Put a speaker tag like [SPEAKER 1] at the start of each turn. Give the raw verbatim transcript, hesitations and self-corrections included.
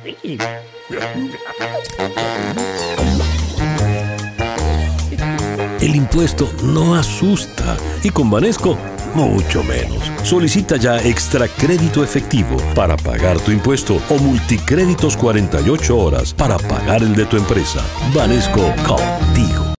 [SPEAKER 1] El impuesto no asusta y con Banesco mucho menos. Solicita ya extra crédito efectivo para pagar tu impuesto o multicréditos cuarenta y ocho horas para pagar el de tu empresa. Banesco contigo.